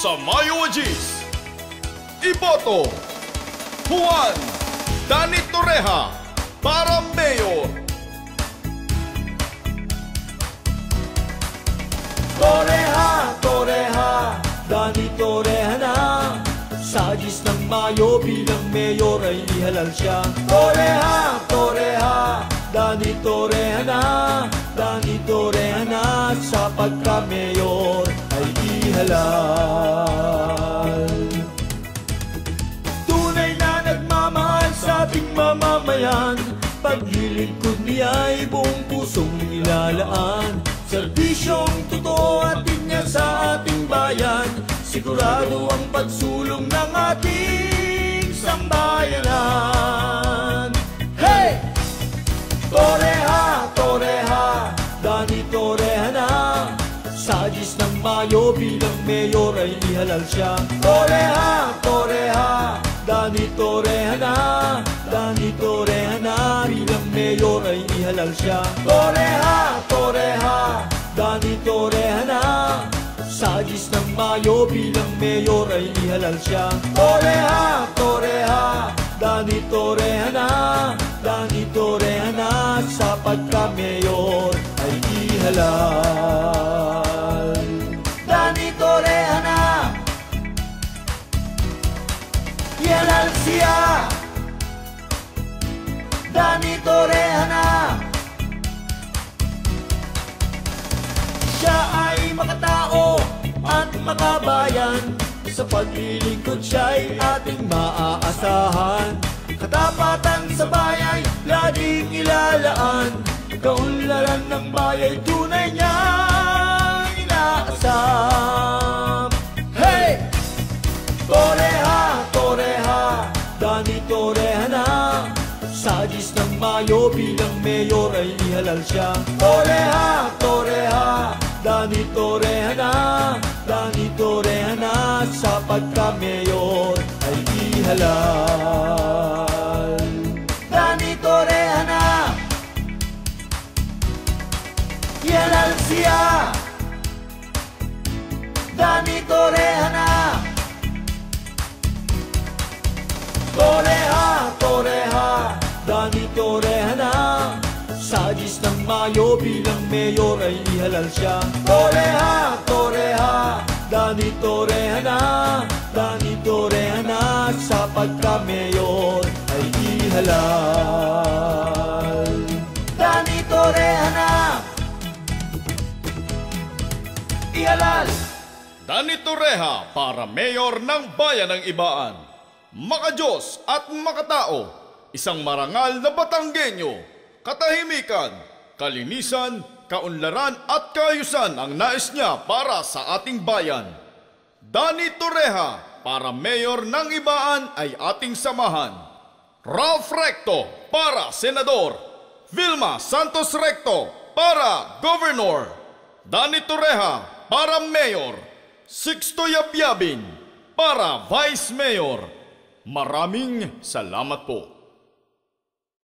Sa Mayo Agis, iboto Juan Dani Torreja para Mayor. Torreja, Torreja, Dani Torreja na. Sa Agis ng Mayo bilang mayor ay ihalal siya. Torreja, Torreja, Dani Torreja na. Dani Torreja na. Sa pagka-mayor ay ihalal. Tunay na nagmamahal sa ating mamamayan. Paglilingkod niya ay buong pusong nilalaan. Serbisyong totoo atin niya sa ating bayan. Sigurado ang pagsulong ng ating sambayanan. Hey! Torreja, Torreja, Dani Torreja na. Sa Agis ng Mayo bilang mayor ay ihalal siya. Torreja, Torreja, Dani Torreja na. Dani Torreja na. Bilang mayor ay ihalal siya. Torreja, Torreja, Dani Torreja na. Sa Agis ng Mayo bilang mayor ay ihalal siya. Torreja, Torreja, Dani Torreja na. Dani Torreja na. Sa pagka-mayor ay ihalal. Dani Torreja na. Ihalal siya. Dani Torreja na. Siya ay makatao at makabayan. Sa paglilingkod siya'y ating maaasahan. Katapatan sa bayay laging ilalaan. Kaunlaran ng bayay tunay niyang inaasam. Hey! Torreja, Torreja, Dani Torreja na. Sa Agis ng Mayo bilang mayor ay ihalal siya. Torreja, Torreja, Dani Torreja na. Dani Torreja na. Sa pagka-mayor ay ihalal. Dani Torreja na. Ihalal siya. Dani Torreja na. Torreja, Torreja, Dani Torreja na. Sa Agis ng Mayo bilang mayor ay ihalal siya. Torreja, Torreja, Dani Torreja na. Dani Torreja na. Sa pagka-mayor ay ihalal. Dani Torreja na. Ihalal. Dani Torreja para mayor ng bayan ng Ibaan. Makadiyos at makatao, isang marangal na Batanggenyo. Katahimikan, kalinisan, kaunlaran at kaayusan ang nais niya para sa ating bayan. Dani Torreja para mayor ng Ibaan ay ating samahan. Ralph Recto para senador. Vilma Santos Recto para governor. Dani Torreja para mayor. Sixto Yabyabin para vice mayor. Maraming salamat po.